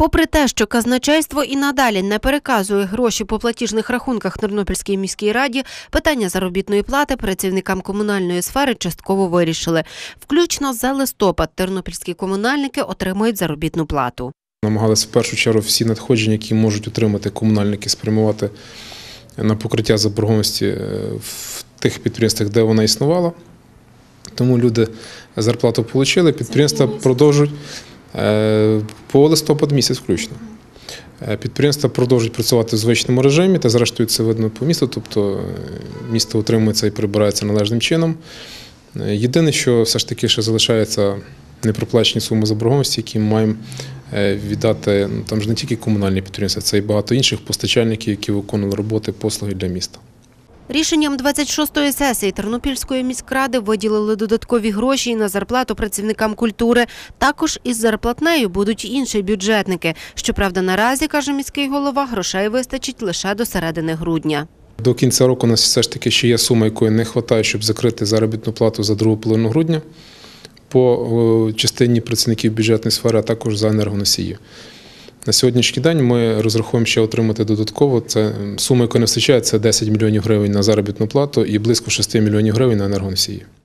Попри те, що казначейство і надалі не переказує гроші по платіжних рахунках Тернопільській міській раді, питання заробітної плати працівникам комунальної сфери частково вирішили. Включно за листопад тернопільські комунальники отримають заробітну плату. Намагалися в першу чергу всі надходження, які можуть отримати комунальники, спрямувати на покриття заборгованості в тих підприємствах, де вона існувала. Тому люди зарплату отримали, підприємства продовжують по листопад місяць включно. Підприємства продовжують працювати в звичному режимі, та зрештою це видно по місту, тобто місто утримується і прибирається належним чином. Єдине, що все ж таки ще залишається непроплачені суми заборгованості, які ми маємо віддати, там ж не тільки комунальні підприємства, це і багато інших постачальників, які виконували роботи, послуги для міста. Рішенням 26-ї сесії Тернопільської міськради виділили додаткові гроші на зарплату працівникам культури. Також із зарплатнею будуть інші бюджетники. Щоправда, наразі, каже міський голова, грошей вистачить лише до середини грудня. До кінця року у нас все ж таки ще є сума, якої не вистачає, щоб закрити заробітну плату за другу половину грудня по частині працівників бюджетної сфери, а також за енергоносії. На сьогоднішній день ми розраховуємо ще отримати додатково. Це сума, яка не вистачає, це 10 мільйонів гривень на заробітну плату і близько 6 мільйонів гривень на енергоносії.